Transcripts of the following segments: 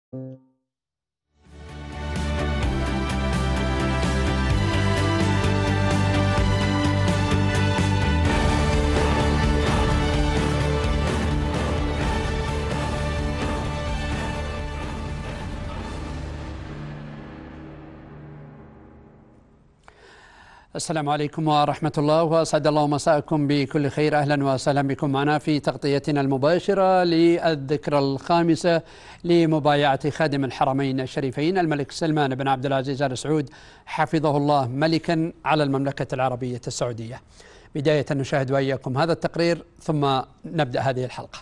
السلام عليكم ورحمة الله، وأسعد الله مساءكم بكل خير. أهلا وسهلا بكم معنا في تغطيتنا المباشرة للذكرى الخامسة لمبايعة خادم الحرمين الشريفين الملك سلمان بن عبد العزيز آل سعود حفظه الله ملكا على المملكة العربية السعودية. بداية نشاهد وإياكم هذا التقرير ثم نبدأ هذه الحلقة.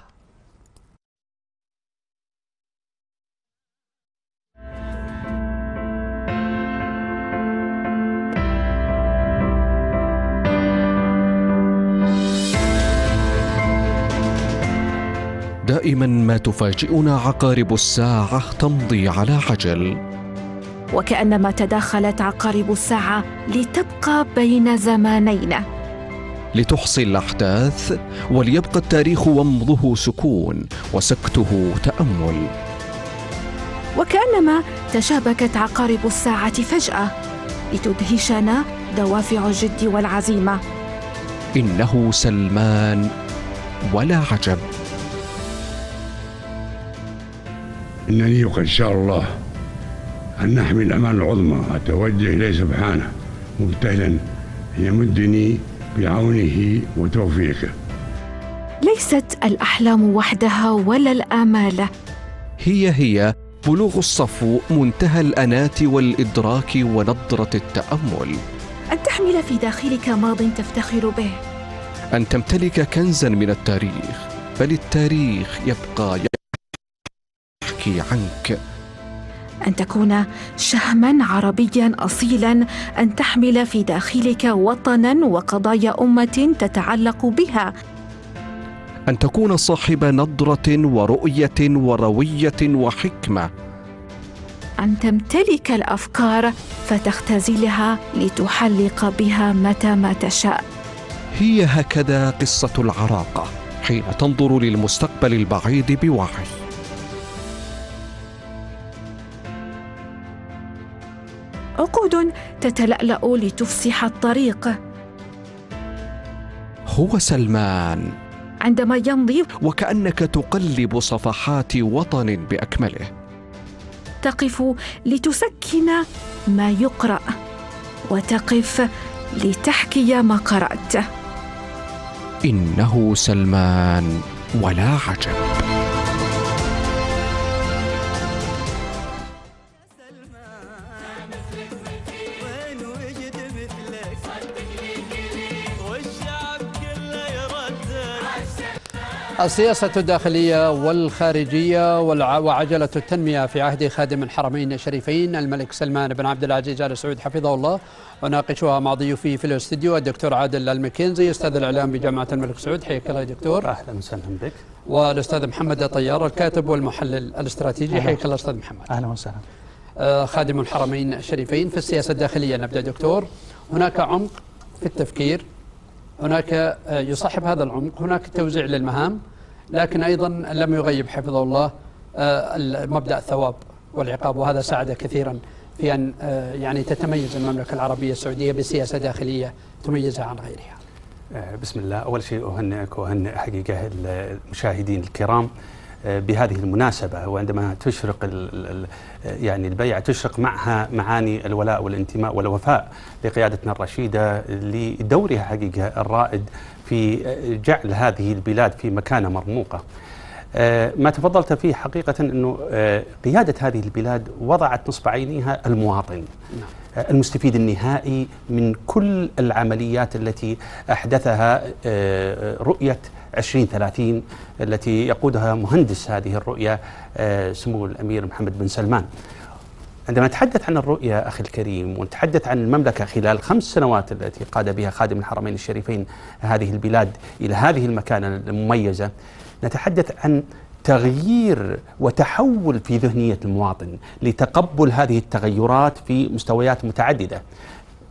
دائما ما تفاجئنا عقارب الساعة تمضي على عجل، وكأنما تداخلت عقارب الساعة لتبقى بين زمانين، لتحصي الأحداث وليبقى التاريخ ومضه سكون وسكته تأمل. وكأنما تشابكت عقارب الساعة فجأة لتدهشنا دوافع الجد والعزيمة. إنه سلمان ولا عجب. إنني وقد شاء الله أن نحمي الأمانة العظمى أتوجه إليه سبحانه مبتهلا أن يمدني بعونه وتوفيقه. ليست الأحلام وحدها ولا الآمال، هي بلوغ الصفو، منتهى الأنات والإدراك ونضرة التأمل. أن تحمل في داخلك ماض تفتخر به، أن تمتلك كنزا من التاريخ، بل التاريخ يبقى يحكي عنك. أن تكون شهما عربيا أصيلا، أن تحمل في داخلك وطنا وقضايا أمة تتعلق بها، أن تكون صاحب نضرة ورؤية وروية وحكمة، أن تمتلك الأفكار فتختزلها لتحلق بها متى ما تشاء. هي هكذا قصة العراقة حين تنظر للمستقبل البعيد بوعي. عقود تتلألأ لتفسح الطريق. هو سلمان عندما يمضي وكأنك تقلب صفحات وطن بأكمله، تقف لتسكن ما يقرأ وتقف لتحكي ما قرأت. إنه سلمان ولا عجب. السياسة الداخلية والخارجية وعجلة التنمية في عهد خادم الحرمين الشريفين الملك سلمان بن عبد العزيز آل سعود حفظه الله، وناقشها مع ضيوفي في الاستديو الدكتور عادل المكينزي أستاذ الإعلام بجامعة الملك سعود. حياك الله يا دكتور. أهلا وسهلا بك. والأستاذ محمد طيار الكاتب والمحلل الاستراتيجي. حياك الله أستاذ محمد. أهلا وسهلا. خادم الحرمين الشريفين في السياسة الداخلية. نبدأ دكتور. هناك عمق في التفكير، هناك يصاحب هذا العمق هناك توزيع للمهام، لكن أيضا لم يغيب حفظه الله مبدأ الثواب والعقاب، وهذا ساعد كثيرا في أن يعني تتميز المملكة العربية السعودية بسياسة داخلية تميزها عن غيرها. بسم الله. أول شيء أهنئك وأهنئ حقيقة المشاهدين الكرام بهذه المناسبة، وعندما تشرق يعني البيعة تشرق معها معاني الولاء والانتماء والوفاء لقيادتنا الرشيدة لدورها حقيقة الرائد في جعل هذه البلاد في مكانة مرموقة. ما تفضلت فيه حقيقة أنه قيادة هذه البلاد وضعت نصب عينيها المواطن المستفيد النهائي من كل العمليات التي أحدثها رؤية 2030 التي يقودها مهندس هذه الرؤية سمو الأمير محمد بن سلمان. عندما نتحدث عن الرؤية أخي الكريم ونتحدث عن المملكة خلال 5 سنوات التي قاد بها خادم الحرمين الشريفين هذه البلاد إلى هذه المكانة المميزة، نتحدث عن تغيير وتحول في ذهنية المواطن لتقبل هذه التغيرات في مستويات متعددة.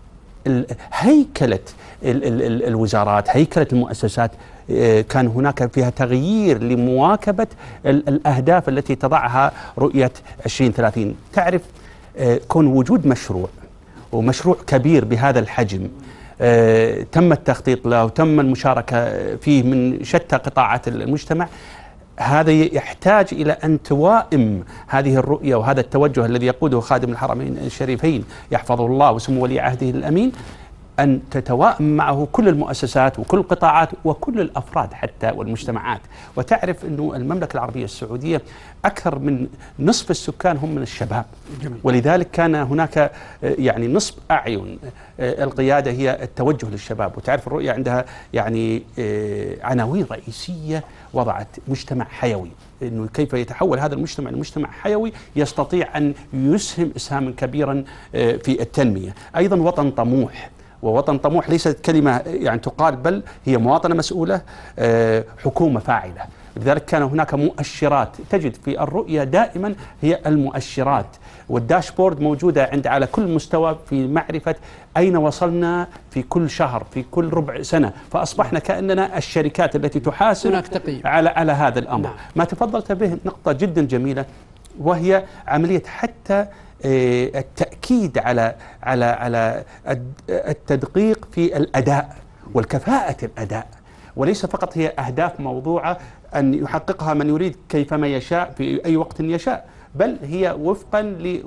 هيكلة الوزارات، هيكلة المؤسسات كان هناك فيها تغيير لمواكبة الأهداف التي تضعها رؤية 2030. تعرف كون وجود مشروع ومشروع كبير بهذا الحجم تم التخطيط له وتم المشاركة فيه من شتى قطاعات المجتمع، هذا يحتاج إلى أن توائم هذه الرؤية وهذا التوجه الذي يقوده خادم الحرمين الشريفين يحفظه الله وسمو ولي عهده الأمين، أن تتوائم معه كل المؤسسات وكل القطاعات وكل الأفراد حتى والمجتمعات. وتعرف أنه المملكة العربية السعودية أكثر من نصف السكان هم من الشباب، ولذلك كان هناك يعني نصب أعين القيادة هي التوجه للشباب. وتعرف الرؤية عندها يعني عناوين رئيسية وضعت مجتمع حيوي، أنه كيف يتحول هذا المجتمع لمجتمع حيوي يستطيع أن يسهم إسهاما كبيرا في التنمية. أيضا وطن طموح، ووطن طموح ليست كلمة يعني تقال، بل هي مواطنة مسؤولة، حكومة فاعلة. لذلك كان هناك مؤشرات تجد في الرؤية دائما هي المؤشرات، والداشبورد موجودة عند على كل مستوى في معرفة أين وصلنا في كل شهر في كل ربع سنة، فأصبحنا كأننا الشركات التي تحاسب على هذا الأمر. ما تفضلت به نقطة جدا جميلة، وهي عملية حتى التأكيد على التدقيق في الأداء والكفاءة الأداء، وليس فقط هي أهداف موضوعة أن يحققها من يريد كيفما يشاء في أي وقت يشاء، بل هي وفقا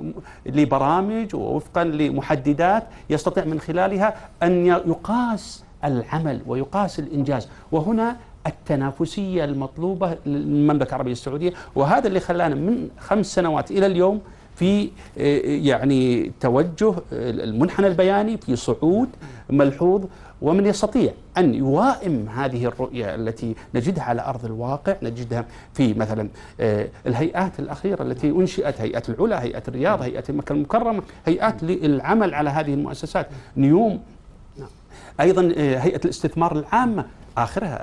لبرامج ووفقا لمحددات يستطيع من خلالها أن يقاس العمل ويقاس الإنجاز. وهنا التنافسية المطلوبة للمملكة العربية السعودية، وهذا اللي خلانا من 5 سنوات إلى اليوم في يعني توجه المنحنى البياني في صعود ملحوظ. ومن يستطيع أن يوائم هذه الرؤية التي نجدها على أرض الواقع، نجدها في مثلا الهيئات الأخيرة التي أنشئت، هيئة العلا، هيئة الرياض، هيئة المكة المكرمة، هيئات للعمل على هذه المؤسسات، نيوم، أيضا هيئة الاستثمار العامة، آخرها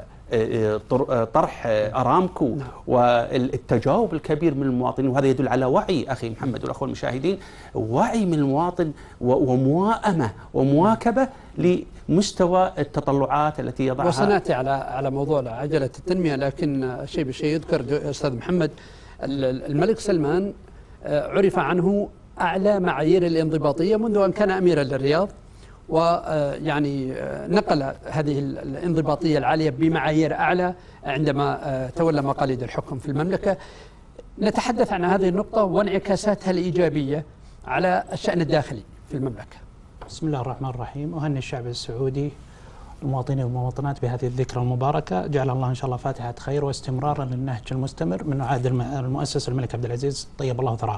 طرح أرامكو، والتجاوب الكبير من المواطنين. وهذا يدل على وعي أخي محمد والأخوة المشاهدين، وعي من المواطن ومواءمة ومواكبة لمستوى التطلعات التي يضعها. وسنأتي على موضوع عجلة التنمية، لكن شيء بشيء يذكر أستاذ محمد، الملك سلمان عرف عنه أعلى معايير الانضباطية منذ أن كان أميرا للرياض، ويعني نقل هذه الانضباطية العالية بمعايير أعلى عندما تولى مقاليد الحكم في المملكة. نتحدث عن هذه النقطة وانعكاساتها الإيجابية على الشأن الداخلي في المملكة. بسم الله الرحمن الرحيم. أهني الشعب السعودي المواطنين والمواطنات بهذه الذكرى المباركة، جعل الله إن شاء الله فاتحة خير واستمرارا للنهج المستمر من عهد المؤسس الملك عبد العزيز طيب الله ثراه.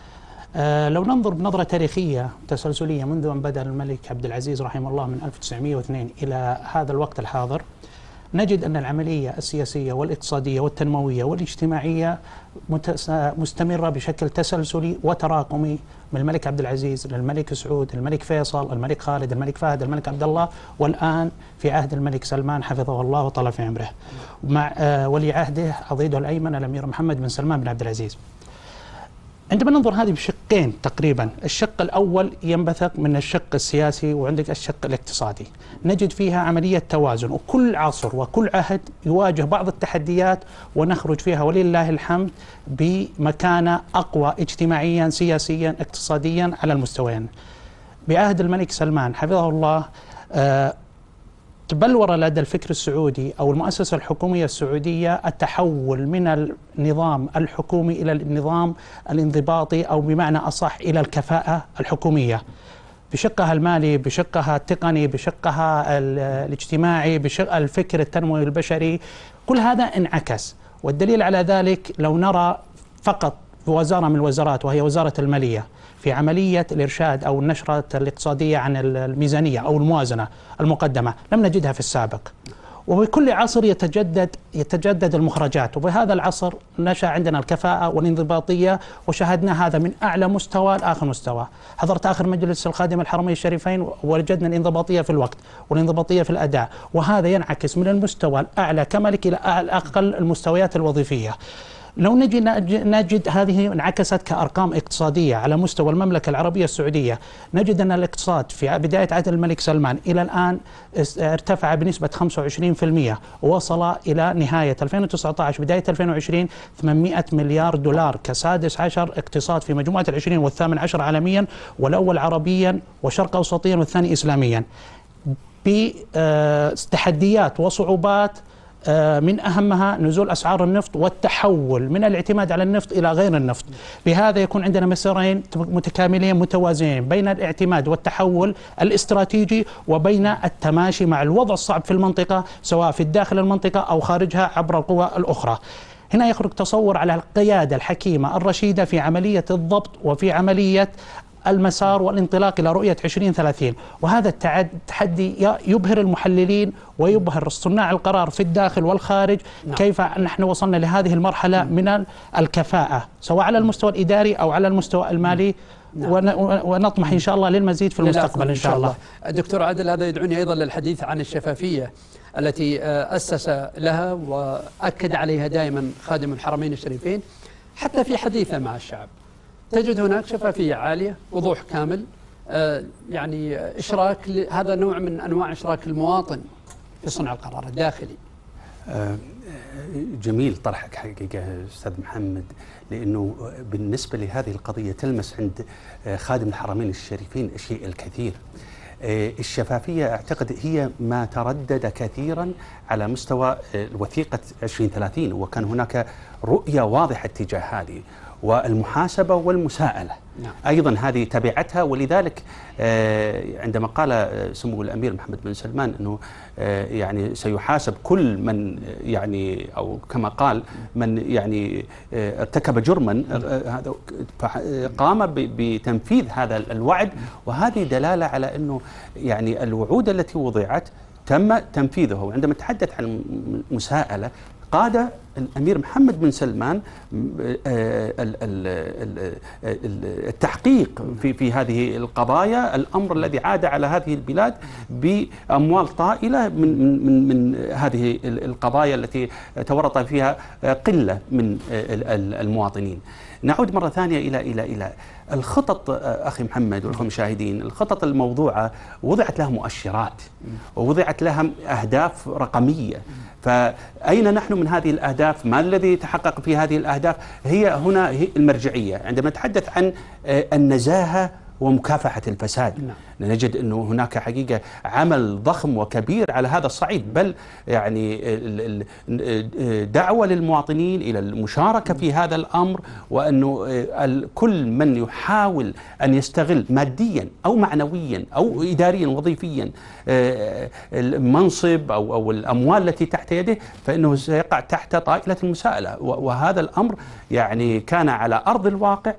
لو ننظر بنظرة تاريخية تسلسلية منذ أن بدأ الملك عبد العزيز رحمه الله من 1902 إلى هذا الوقت الحاضر، نجد أن العملية السياسية والاقتصادية والتنموية والاجتماعية مستمرة بشكل تسلسلي وتراكمي، من الملك عبد العزيز للملك سعود، الملك فيصل، الملك خالد، الملك فهد، الملك عبد الله، والآن في عهد الملك سلمان حفظه الله وطال في عمره، مع ولي عهده عضيده الأيمن الأمير محمد بن سلمان بن عبد العزيز. عندما ننظر هذه بشقين تقريبا، الشق الأول ينبثق من الشق السياسي وعندك الشق الاقتصادي، نجد فيها عملية توازن، وكل عصر وكل عهد يواجه بعض التحديات ونخرج فيها ولله الحمد بمكانة أقوى اجتماعيا سياسيا اقتصاديا على المستويين. بعهد الملك سلمان حفظه الله تبلور لدى الفكر السعودي أو المؤسسة الحكومية السعودية التحول من النظام الحكومي إلى النظام الانضباطي، أو بمعنى أصح إلى الكفاءة الحكومية بشقها المالي، بشقها التقني، بشقها الاجتماعي، بشق الفكر التنموي البشري. كل هذا انعكس، والدليل على ذلك لو نرى فقط في وزارة من الوزارات وهي وزارة المالية في عملية الإرشاد أو النشرة الاقتصادية عن الميزانية أو الموازنة المقدمة لم نجدها في السابق. وبكل عصر يتجدد المخرجات، وبهذا العصر نشأ عندنا الكفاءة والانضباطية، وشاهدنا هذا من أعلى مستوى لآخر مستوى. حضرت آخر مجلس الخادم الحرمين الشريفين ووجدنا الانضباطية في الوقت والانضباطية في الأداء، وهذا ينعكس من المستوى الأعلى كملك إلى أقل المستويات الوظيفية. لو نجي نجد هذه انعكست كأرقام اقتصادية على مستوى المملكة العربية السعودية، نجد أن الاقتصاد في بداية عهد الملك سلمان إلى الآن ارتفع بنسبة 25%، ووصل إلى نهاية 2019 بداية 2020 800 مليار دولار كسادس عشر اقتصاد في مجموعة ال20 والثامن عشر عالميا، والأول عربيا وشرق أوسطيا والثاني إسلاميا، بتحديات وصعوبات من أهمها نزول أسعار النفط والتحول من الاعتماد على النفط إلى غير النفط. بهذا يكون عندنا مسارين متكاملين متوازيين بين الاعتماد والتحول الاستراتيجي وبين التماشي مع الوضع الصعب في المنطقة سواء في داخل المنطقة أو خارجها عبر القوى الأخرى. هنا يخرج تصور على القيادة الحكيمة الرشيدة في عملية الضبط وفي عملية المسار والانطلاق إلى رؤية 2030، وهذا التحدي يبهر المحللين ويبهر صناع القرار في الداخل والخارج. كيف نحن وصلنا لهذه المرحلة من الكفاءة سواء على المستوى الإداري أو على المستوى المالي، ونطمح إن شاء الله للمزيد في المستقبل إن شاء الله. دكتور عادل، هذا يدعوني أيضا للحديث عن الشفافية التي أسس لها وأكد عليها دائما خادم الحرمين الشريفين حتى في حديثه مع الشعب. تجد هناك شفافية عالية، وضوح كامل، يعني إشراك، هذا نوع من أنواع إشراك المواطن في صنع القرار الداخلي. جميل طرحك حقيقة أستاذ محمد، لأنه بالنسبة لهذه القضية تلمس عند خادم الحرمين الشريفين الشيء الكثير. الشفافية أعتقد هي ما تردد كثيرا على مستوى وثيقة 2030، وكان هناك رؤية واضحة تجاه هذه، والمحاسبة والمساءلة أيضا هذه تبعتها. ولذلك عندما قال سمو الأمير محمد بن سلمان أنه يعني سيحاسب كل من يعني أو كما قال من يعني ارتكب جرما، هذا قام بتنفيذ هذا الوعد، وهذه دلالة على أنه يعني الوعود التي وضعت تم تنفيذها. وعندما تحدث عن المساءلة قاد الأمير محمد بن سلمان التحقيق في هذه القضايا، الأمر الذي عاد على هذه البلاد بأموال طائلة من هذه القضايا التي تورط فيها قلة من المواطنين. نعود مرة ثانية إلى الخطط أخي محمد والأخوة المشاهدين. الخطط الموضوعة وضعت لها مؤشرات ووضعت لها أهداف رقمية، فأين نحن من هذه الأهداف؟ ما الذي تحقق في هذه الأهداف؟ هنا هي المرجعية. عندما نتحدث عن النزاهة ومكافحة الفساد، نجد أنه هناك حقيقة عمل ضخم وكبير على هذا الصعيد، بل يعني دعوة للمواطنين إلى المشاركة في هذا الأمر، وأنه كل من يحاول أن يستغل ماديا أو معنويا أو إداريا وظيفيا المنصب أو الأموال التي تحت يده فإنه سيقع تحت طائلة المساءلة. وهذا الأمر يعني كان على أرض الواقع،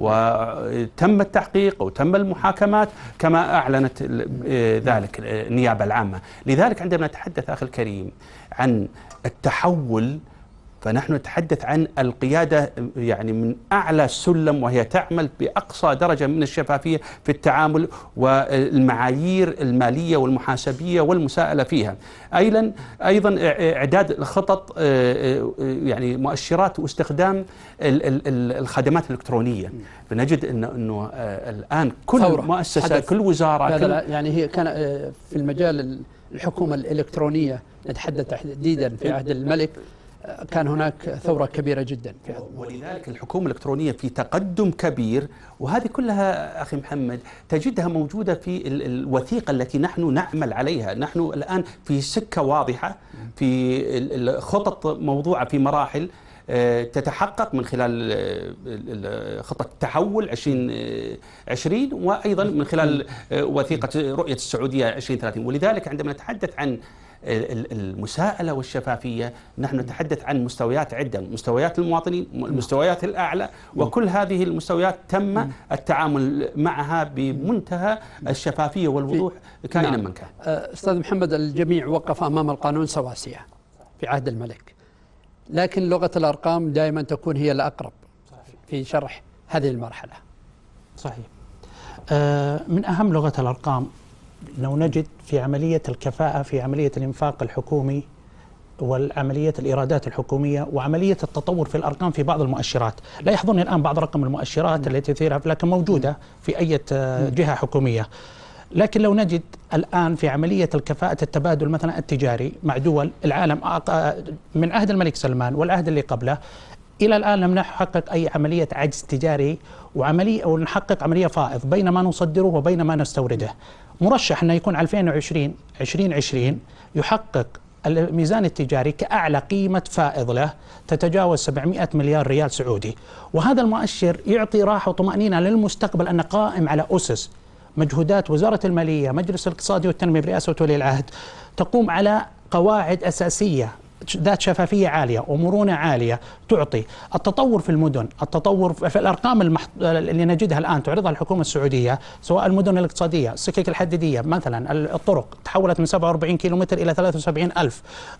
وتم التحقيق وتم المحاكمات كما أعلنت ذلك النيابة العامة. لذلك عندما نتحدث أخي الكريم عن التحول فنحن نتحدث عن القيادة يعني من أعلى السلم، وهي تعمل بأقصى درجة من الشفافية في التعامل والمعايير المالية والمحاسبية والمساءلة فيها. أيضا إعداد الخطط، يعني مؤشرات واستخدام الخدمات الإلكترونية. فنجد أنه الآن كل مؤسسة كل وزارة يعني هي كان في المجال الحكومة الإلكترونية نتحدث تحديدا في عهد الملك، كان هناك ثورة كبيرة جدا في هذا. ولذلك الحكومة الإلكترونية في تقدم كبير، وهذه كلها أخي محمد تجدها موجودة في الوثيقة التي نحن نعمل عليها. نحن الآن في سكة واضحة، في الخطط موضوعة في مراحل تتحقق من خلال خطة التحول 2020، وأيضا من خلال وثيقة رؤية السعودية 2030. ولذلك عندما نتحدث عن المساءلة والشفافية نحن نتحدث عن مستويات عدة، مستويات المواطنين، المستويات الأعلى، وكل هذه المستويات تم التعامل معها بمنتهى الشفافية والوضوح كائنا من كان. أستاذ محمد، الجميع وقف أمام القانون سواسية في عهد الملك، لكن لغة الأرقام دائما تكون هي الأقرب في شرح هذه المرحلة. صحيح. من أهم لغة الأرقام لو نجد في عملية الكفاءة في عملية الإنفاق الحكومي والعملية الإيرادات الحكومية وعملية التطور في الأرقام في بعض المؤشرات. لا يحضرني الآن بعض رقم المؤشرات التي تثيرها، لكن موجودة في أي جهة حكومية. لكن لو نجد الآن في عملية الكفاءة التبادل مثلا التجاري مع دول العالم من عهد الملك سلمان والعهد اللي قبله إلى الآن لم نحقق أي عملية عجز تجاري أو نحقق عملية فائض بين ما نصدره وبين ما نستورده. مرشح أنه يكون 2020 يحقق الميزان التجاري كأعلى قيمة فائض له تتجاوز 700 مليار ريال سعودي، وهذا المؤشر يعطي راحة وطمأنينة للمستقبل أنه قائم على أسس. مجهودات وزارة المالية، مجلس الاقتصادي والتنمية برئاسة ولي العهد تقوم على قواعد أساسية ذات شفافية عالية ومرونة عالية تعطي التطور في المدن، التطور في الأرقام اللي نجدها الآن تعرضها الحكومة السعودية، سواء المدن الاقتصادية، السكك الحديدية مثلا، الطرق تحولت من 47 كيلومتر إلى 73,000،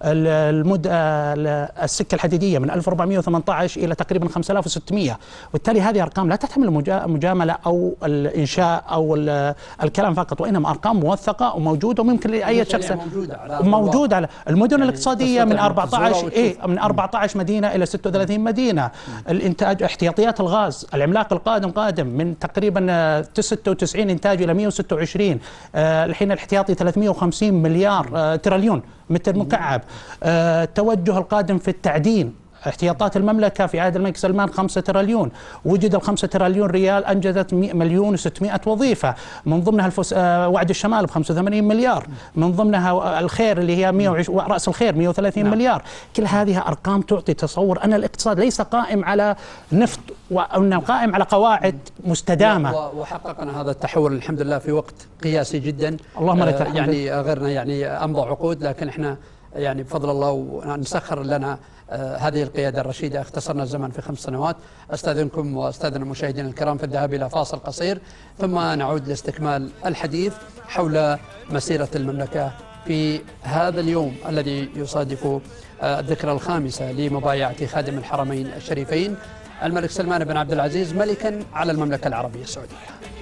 السكة الحديدية من 1418 إلى تقريبا 5600. وبالتالي هذه أرقام لا تحتمل مجاملة أو الإنشاء أو الكلام فقط، وإنما أرقام موثقة وموجودة وممكن لأي شخص موجودة على المدن الاقتصادية من 14 مدينة إلى 36 مدينة. الإنتاج، احتياطيات الغاز، العملاق القادم قادم من تقريبا 96 إنتاج إلى 126، الحين الاحتياطي 350 مليار تريليون متر مكعب. التوجه القادم في التعدين، احتياطات المملكة في عهد الملك سلمان 5 تريليون، وجد 5 تريليون ريال أنجزت 1,000,000,600 وظيفة، من ضمنها وعد الشمال ب85 مليار، من ضمنها الخير اللي هي رأس الخير 130 مليار. كل هذه أرقام تعطي تصور أن الاقتصاد ليس قائم على نفط، وأنه قائم على قواعد مستدامة. وحققنا هذا التحول الحمد لله في وقت قياسي جدا. اللهم لك الحمد. يعني غيرنا يعني أمضى عقود، لكن احنا يعني بفضل الله ونسخر لنا هذه القيادة الرشيدة اختصرنا الزمن في 5 سنوات. أستاذنكم وأستاذن المشاهدين الكرام في الذهاب إلى فاصل قصير، ثم نعود لاستكمال الحديث حول مسيرة المملكة في هذا اليوم الذي يصادف الذكرى 5 لمبايعة خادم الحرمين الشريفين الملك سلمان بن عبد العزيز ملكا على المملكة العربية السعودية.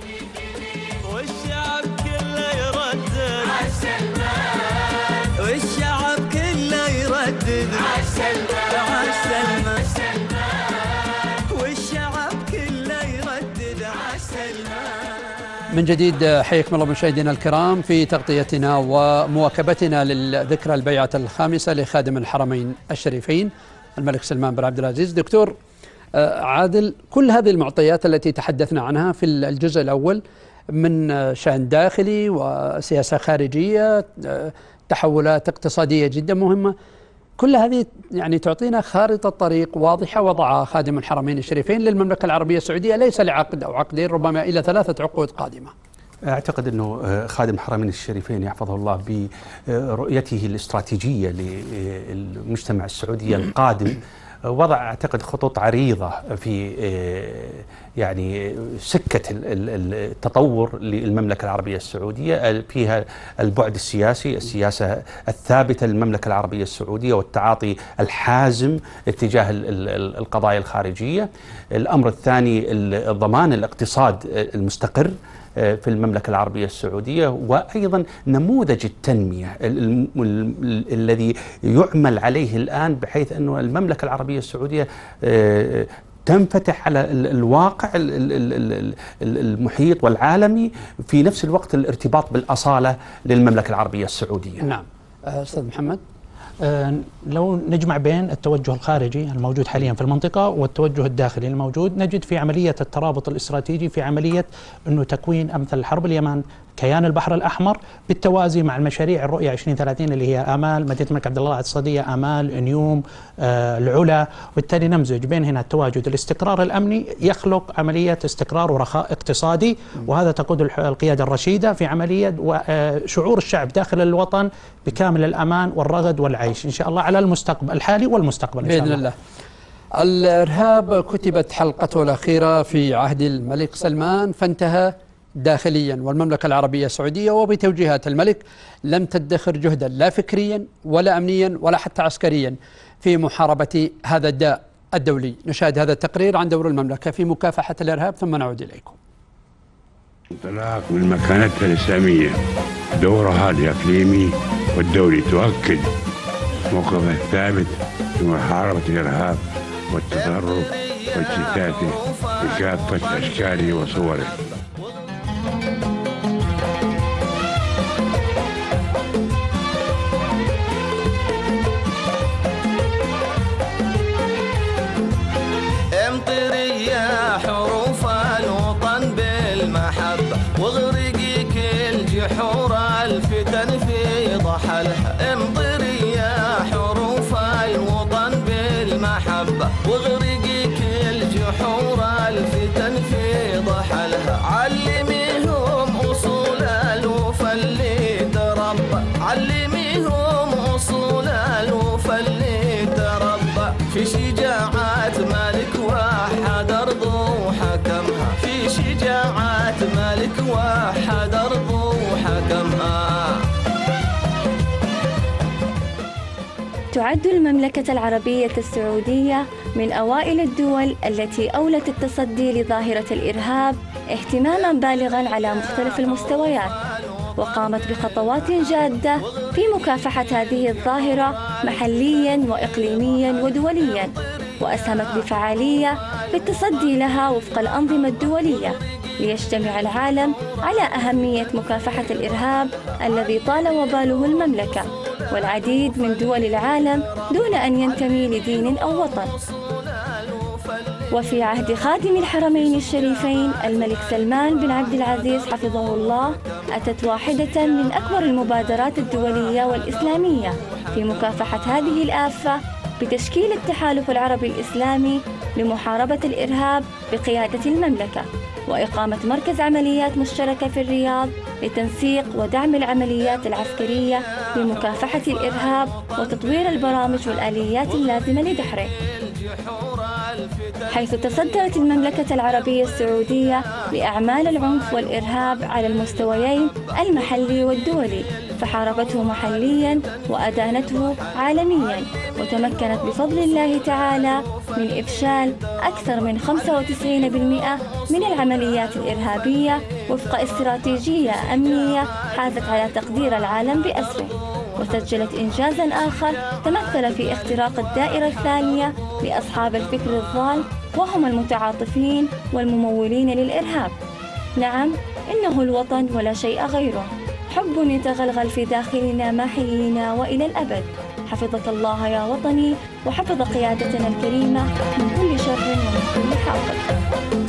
والشعب كله يردد عالسلمان، والشعب كله يردد عالسلمان، والشعب كله يردد عالسلمان. من جديد حياكم الله مشاهدينا الكرام في تغطيتنا ومواكبتنا للذكرى البيعة 5 لخادم الحرمين الشريفين الملك سلمان بن عبد العزيز. دكتور عادل، كل هذه المعطيات التي تحدثنا عنها في الجزء الأول من شأن داخلي وسياسة خارجية، تحولات اقتصادية جدا مهمة، كل هذه يعني تعطينا خارطة طريق واضحة وضعها خادم الحرمين الشريفين للمملكة العربية السعودية، ليس لعقد أو عقدين، ربما إلى 3 عقود قادمة. أعتقد أنه خادم الحرمين الشريفين يحفظه الله برؤيته الاستراتيجية للمجتمع السعودي القادم وضع أعتقد خطوط عريضة في يعني سكة التطور للمملكة العربية السعودية، فيها البعد السياسي، السياسة الثابتة للمملكة العربية السعودية والتعاطي الحازم اتجاه القضايا الخارجية. الأمر الثاني ضمان الاقتصاد المستقر في المملكة العربية السعودية، وأيضا نموذج التنمية الذي يعمل عليه الآن بحيث أن المملكة العربية السعودية تنفتح على الواقع المحيط والعالمي، في نفس الوقت الارتباط بالأصالة للمملكة العربية السعودية. نعم أستاذ محمد، لو نجمع بين التوجه الخارجي الموجود حاليا في المنطقة والتوجه الداخلي الموجود، نجد في عملية الترابط الاستراتيجي في عملية أنه تكوين أمثل حرب اليمن، كيان البحر الأحمر، بالتوازي مع المشاريع الرؤية 2030 اللي هي آمال، مدينة الملك عبد الله الاقتصادية، آمال، نيوم، العلا. وبالتالي نمزج بين هنا التواجد الاستقرار الأمني يخلق عملية استقرار ورخاء اقتصادي، وهذا تقود القيادة الرشيدة في عملية شعور الشعب داخل الوطن بكامل الأمان والرغد والعيش إن شاء الله على المستقبل الحالي والمستقبل إن شاء الله. بإذن الله. الإرهاب كتبت حلقته الأخيرة في عهد الملك سلمان فانتهى داخليا، والمملكة العربية السعودية وبتوجيهات الملك لم تدخر جهدا لا فكريا ولا أمنيا ولا حتى عسكريا في محاربة هذا الداء الدولي. نشاهد هذا التقرير عن دور المملكة في مكافحة الإرهاب ثم نعود إليكم. انطلاق من مكانتها الإسلامية، دورها الإقليمي والدولي تؤكد موقفه الثابت في محاربة الإرهاب والتطرف واجتثاثه بكافة أشكاله وصوره. امطري يا حروف الوطن بالمحبة واغرقي كل جحور الفتن في ضحلها. امطري يا حروف الوطن بالمحبة واغرقي كل جحور الفتن في ضحلها. علميهم أصول الوفا اللي تربى، علميهم أصول الوفا اللي تربى في شجاعات ملك وحد أرضه وحكمها، في شجاعات ملك وحد أرضه وحكمها. تعد المملكة العربية السعودية من أوائل الدول التي أولت التصدي لظاهرة الإرهاب اهتماماً بالغاً على مختلف المستويات، وقامت بخطوات جادة في مكافحة هذه الظاهرة محلياً وإقليمياً ودولياً، وأسهمت بفعالية في التصدي لها وفق الأنظمة الدولية، ليجتمع العالم على أهمية مكافحة الإرهاب الذي طال وباله المملكة والعديد من دول العالم دون أن ينتمي لدين أو وطن. وفي عهد خادم الحرمين الشريفين الملك سلمان بن عبد العزيز حفظه الله، أتت واحدة من أكبر المبادرات الدولية والإسلامية في مكافحة هذه الآفة بتشكيل التحالف العربي الإسلامي لمحاربة الإرهاب بقيادة المملكة، وإقامة مركز عمليات مشتركة في الرياض لتنسيق ودعم العمليات العسكرية لمكافحة الإرهاب وتطوير البرامج والآليات اللازمة لدحره. حيث تصدرت المملكة العربية السعودية لأعمال العنف والإرهاب على المستويين المحلي والدولي، فحاربته محلياً وأدانته عالمياً، وتمكنت بفضل الله تعالى من إفشال أكثر من 95% من العمليات الإرهابية وفق استراتيجية أمنية حازت على تقدير العالم بأسره. وسجلت إنجازاً آخر تمثل في اختراق الدائرة الثانية لأصحاب الفكر الضال، وهم المتعاطفين والممولين للإرهاب. نعم، إنه الوطن ولا شيء غيره، حب يتغلغل في داخلنا ما حيينا وإلى الأبد. حفظك الله يا وطني، وحفظ قيادتنا الكريمة من كل شر ومن كل حافظ.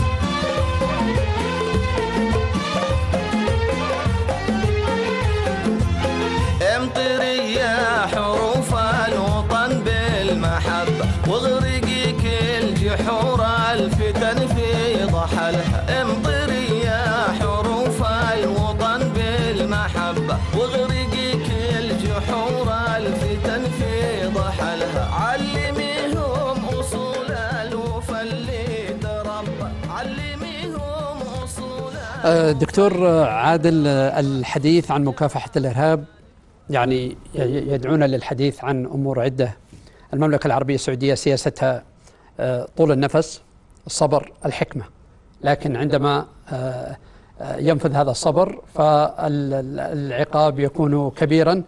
امطري يا حروف الوطن بالمحبة واغرقي كل جحور الفتن في ضحلها. امطري يا حروف الوطن بالمحبة واغرقي كل جحور الفتن في ضحلها. علميهم أصول الوفا اللي تربى، علميهم أصول. دكتور عادل، الحديث عن مكافحة الإرهاب يعني يدعونا للحديث عن أمور عدة. المملكة العربية السعودية سياستها طول النفس، الصبر، الحكمة، لكن عندما ينفذ هذا الصبر فالعقاب يكون كبيرا،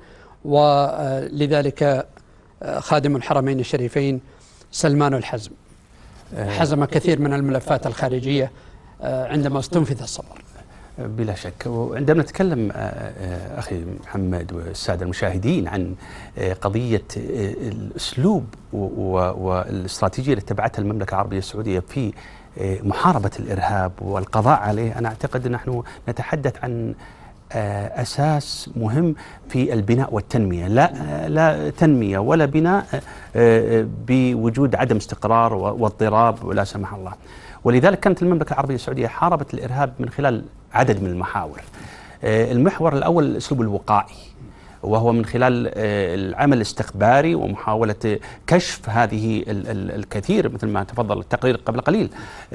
ولذلك خادم الحرمين الشريفين سلمان الحزم حزم كثير من الملفات الخارجية عندما استنفذ الصبر. بلا شك. وعندما نتكلم أخي محمد والسادة المشاهدين عن قضية الأسلوب والاستراتيجية اللي اتبعتها المملكة العربية السعودية في محاربة الإرهاب والقضاء عليه، أنا أعتقد أن نحن نتحدث عن أساس مهم في البناء والتنمية. لا تنمية ولا بناء بوجود عدم استقرار واضطراب ولا سمح الله. ولذلك كانت المملكة العربية السعودية حاربت الإرهاب من خلال عدد من المحاور. المحور الأول الأسلوب الوقائي، وهو من خلال العمل الاستخباري ومحاولة كشف هذه الكثير مثل ما تفضل التقرير قبل قليل،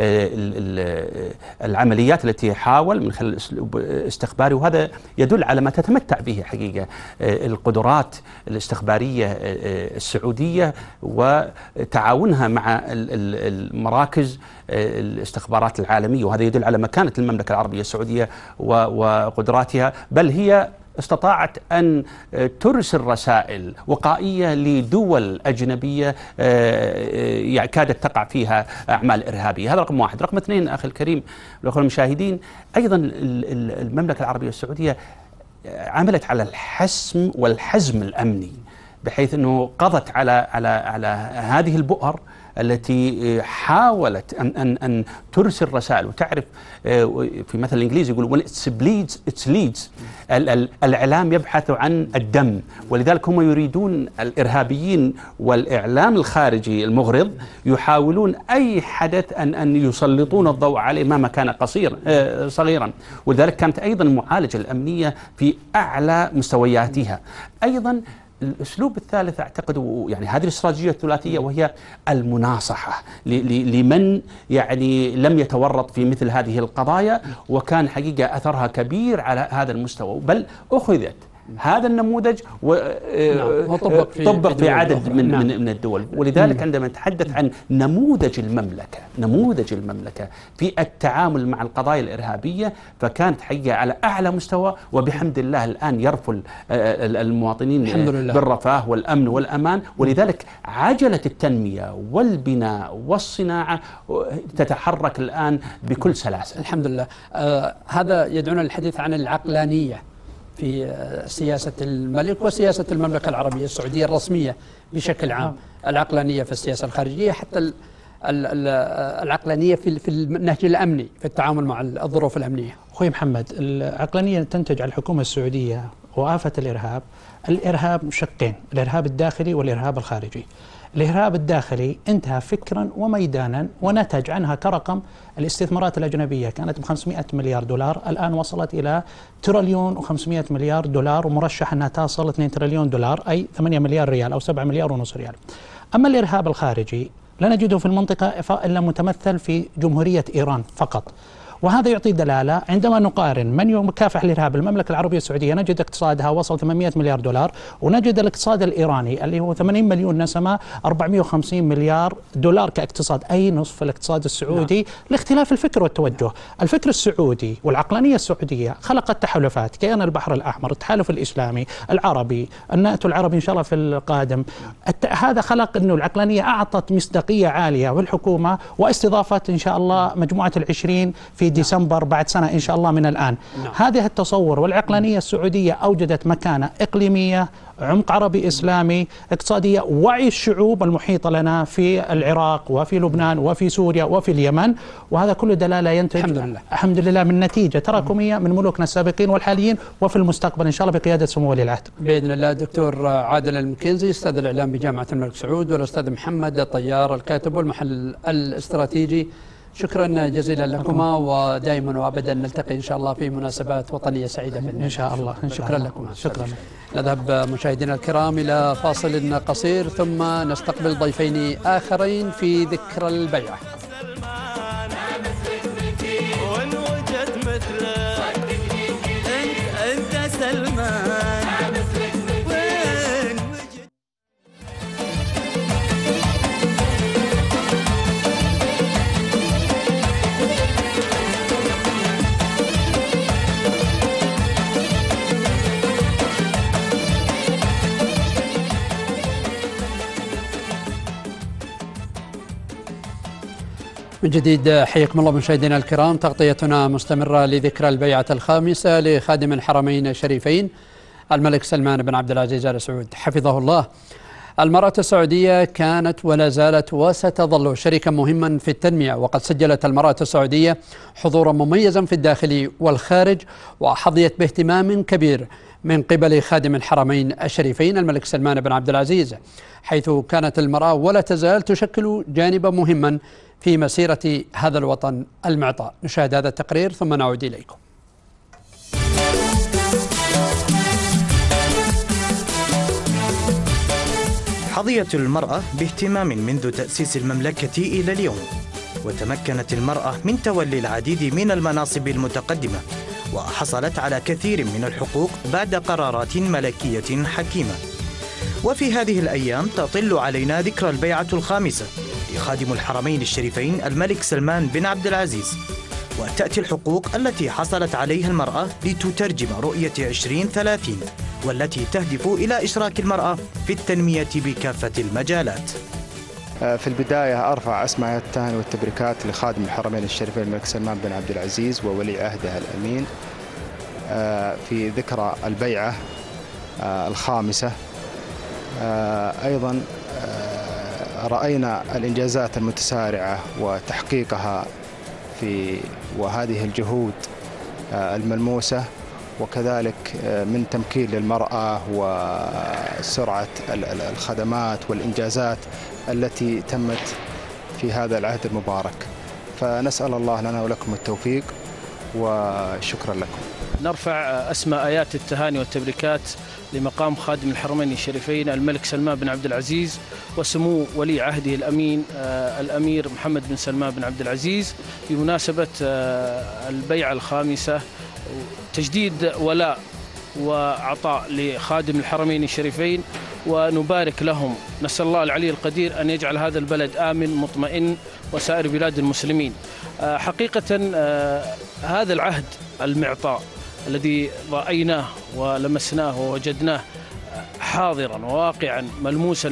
العمليات التي حاول من خلال الأسلوب الاستخباري، وهذا يدل على ما تتمتع به حقيقة القدرات الاستخبارية السعودية وتعاونها مع المراكز الاستخبارات العالمية، وهذا يدل على مكانة المملكة العربية السعودية وقدراتها، بل هي استطاعت أن ترسل رسائل وقائية لدول أجنبية كادت تقع فيها أعمال إرهابية. هذا رقم واحد. رقم اثنين أخي الكريم والأخوة المشاهدين، أيضا المملكة العربية السعودية عملت على الحسم والحزم الأمني، بحيث أنه قضت على هذه البؤر التي حاولت أن ترسل رسائل. وتعرف في مثل الإنجليزي يقول when it leads الإعلام يبحث عن الدم، ولذلك هم يريدون الإرهابيين والإعلام الخارجي المغرض يحاولون أي حدث أن يسلطون الضوء عليه مهما كان صغيرا، ولذلك كانت أيضا المعالجة الأمنية في أعلى مستوياتها. أيضا الأسلوب الثالث أعتقد يعني هذه الاستراتيجية الثلاثية، وهي المناصحة لمن يعني لم يتورط في مثل هذه القضايا، وكان حقيقة أثرها كبير على هذا المستوى، بل أخذت هذا النموذج وطبق في عدد من الدول. ولذلك عندما نتحدث عن نموذج المملكة في التعامل مع القضايا الإرهابية، فكانت حقيقة على أعلى مستوى، وبحمد الله الآن يرفل المواطنين بالرفاه والأمن والأمان. ولذلك عجلة التنمية والبناء والصناعة تتحرك الآن بكل سلاسة الحمد لله. هذا يدعونا للحديث عن العقلانية في سياسة الملك وسياسة المملكة العربية السعودية الرسمية بشكل عام. العقلانية في السياسة الخارجية، حتى العقلانية في النهج الأمني في التعامل مع الظروف الأمنية. أخوي محمد، العقلانية تنتج على الحكومة السعودية وآفة الإرهاب شقين: الإرهاب الداخلي والإرهاب الخارجي. الإرهاب الداخلي انتهى فكرا وميدانا، ونتج عنها كرقم الاستثمارات الأجنبية كانت ب500 مليار دولار، الآن وصلت إلى تريليون و500 مليار دولار، ومرشح أنها تصل 2 تريليون دولار، أي 8 مليار ريال أو 7 مليار ونص ريال. أما الإرهاب الخارجي لا نجده في المنطقة إلا متمثل في جمهورية إيران فقط، وهذا يعطي دلالة. عندما نقارن من يكافح الإرهاب المملكة العربية السعودية، نجد اقتصادها وصل 800 مليار دولار، ونجد الاقتصاد الإيراني اللي هو 80 مليون نسمة 450 مليار دولار كاقتصاد، أي نصف الاقتصاد السعودي. لاختلاف الفكر والتوجه. الفكر السعودي والعقلانية السعودية خلقت تحالفات: كيان البحر الأحمر، التحالف الإسلامي العربي، الناتو العربي إن شاء الله في القادم. هذا خلق أنه العقلانية أعطت مصداقية عالية في الحكومة، واستضافة إن شاء الله مجموعة ال20 في ديسمبر بعد سنة إن شاء الله من الآن. هذا التصور والعقلانية السعودية أوجدت مكانة إقليمية، عمق عربي إسلامي، اقتصادية، وعي الشعوب المحيطة لنا في العراق وفي لبنان وفي سوريا وفي اليمن. وهذا كله دلالة ينتج الحمد لله من نتيجة تراكمية من ملوكنا السابقين والحاليين، وفي المستقبل إن شاء الله بقيادة سمو ولي العهد بإذن الله. دكتور عادل المكنزي، أستاذ الإعلام بجامعة الملك سعود، والأستاذ محمد الطيار الكاتب والمحلل الاستراتيجي، شكرا جزيلا لكما، ودائما وابدا نلتقي ان شاء الله في مناسبات وطنيه سعيده ان شاء الله. شكرا لكم. شكرا. نذهب مشاهدينا الكرام الى فاصل قصير، ثم نستقبل ضيفين اخرين في ذكرى البيعه. انت سلمان. من جديد حياكم الله مشاهدينا الكرام. تغطيتنا مستمرة لذكرى البيعة الخامسة لخادم الحرمين الشريفين الملك سلمان بن عبد العزيز آل سعود حفظه الله. المرأة السعودية كانت ولا زالت وستظل شريكا مهما في التنمية، وقد سجلت المرأة السعودية حضورا مميزا في الداخل والخارج، وحظيت باهتمام كبير من قبل خادم الحرمين الشريفين الملك سلمان بن عبد العزيز، حيث كانت المرأة ولا تزال تشكل جانبا مهما في مسيرة هذا الوطن المعطاء. نشاهد هذا التقرير ثم نعود إليكم. حظيت المرأة باهتمام منذ تأسيس المملكة إلى اليوم، وتمكنت المرأة من تولي العديد من المناصب المتقدمة، وحصلت على كثير من الحقوق بعد قرارات ملكية حكيمة. وفي هذه الأيام تطل علينا ذكرى البيعة الخامسة لخادم الحرمين الشريفين الملك سلمان بن عبد العزيز، وتأتي الحقوق التي حصلت عليها المرأة لتترجم رؤية 2030 والتي تهدف إلى إشراك المرأة في التنمية بكافة المجالات. في البداية أرفع أسماء التهاني والتبريكات لخادم الحرمين الشريفين الملك سلمان بن عبد العزيز وولي عهده الأمين في ذكرى البيعة الخامسة. أيضا رأينا الإنجازات المتسارعة وتحقيقها وهذه الجهود الملموسة، وكذلك من تمكين للمرأة وسرعة الخدمات والإنجازات التي تمت في هذا العهد المبارك. فنسأل الله لنا ولكم التوفيق وشكرا لكم. نرفع أسمى آيات التهاني والتبريكات لمقام خادم الحرمين الشريفين الملك سلمان بن عبد العزيز وسمو ولي عهده الأمين الأمير محمد بن سلمان بن عبد العزيز بمناسبة البيعة الخامسة، تجديد ولاء وعطاء لخادم الحرمين الشريفين، ونبارك لهم. نسأل الله العلي القدير أن يجعل هذا البلد آمن مطمئن وسائر بلاد المسلمين. حقيقة هذا العهد المعطاء الذي رأيناه ولمسناه ووجدناه حاضرا وواقعا ملموسا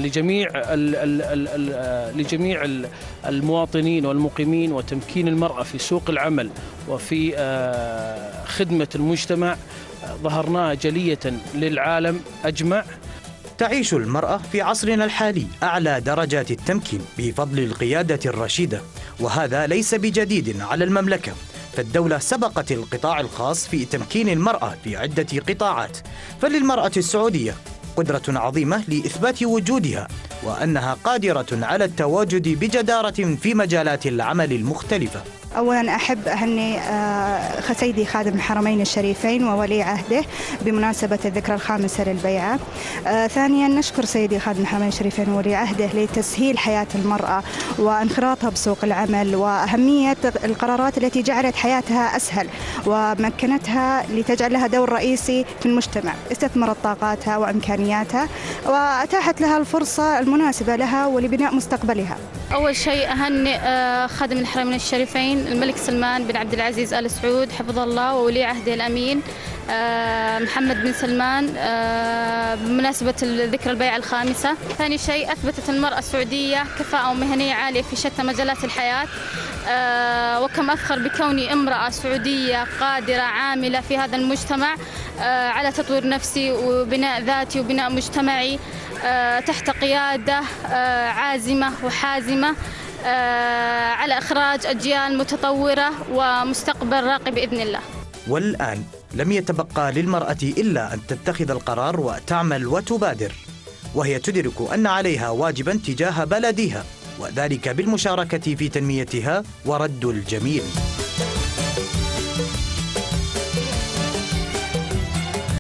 لجميع المواطنين والمقيمين، وتمكين المرأة في سوق العمل وفي خدمة المجتمع ظهرناها جلية للعالم أجمع. تعيش المرأة في عصرنا الحالي أعلى درجات التمكين بفضل القيادة الرشيدة، وهذا ليس بجديد على المملكة، فالدولة سبقت القطاع الخاص في تمكين المرأة في عدة قطاعات، فللمرأة السعودية قدرة عظيمة لإثبات وجودها وأنها قادرة على التواجد بجدارة في مجالات العمل المختلفة. أولا أحب أهني سيدي خادم الحرمين الشريفين وولي عهده بمناسبة الذكرى الخامسة للبيعة. ثانيا نشكر سيدي خادم الحرمين الشريفين وولي عهده لتسهيل حياة المرأة وانخراطها بسوق العمل، وأهمية القرارات التي جعلت حياتها أسهل ومكنتها لتجعل لها دور رئيسي في المجتمع، استثمرت طاقاتها وإمكانياتها وأتاحت لها الفرصة المناسبة لها ولبناء مستقبلها. أول شيء أهنئ خادم الحرمين الشريفين الملك سلمان بن عبد العزيز آل سعود حفظه الله وولي عهده الأمين محمد بن سلمان بمناسبة ذكرى البيعة الخامسة. ثاني شيء أثبتت المرأة السعودية كفاءة ومهنية عالية في شتى مجالات الحياة، وكم أفخر بكوني امرأة سعودية قادرة عاملة في هذا المجتمع على تطوير نفسي وبناء ذاتي وبناء مجتمعي تحت قيادة عازمة وحازمة على إخراج أجيال متطورة ومستقبل راقي بإذن الله. والآن لم يتبقى للمرأة إلا أن تتخذ القرار وتعمل وتبادر، وهي تدرك أن عليها واجبا تجاه بلدها، وذلك بالمشاركة في تنميتها ورد الجميل.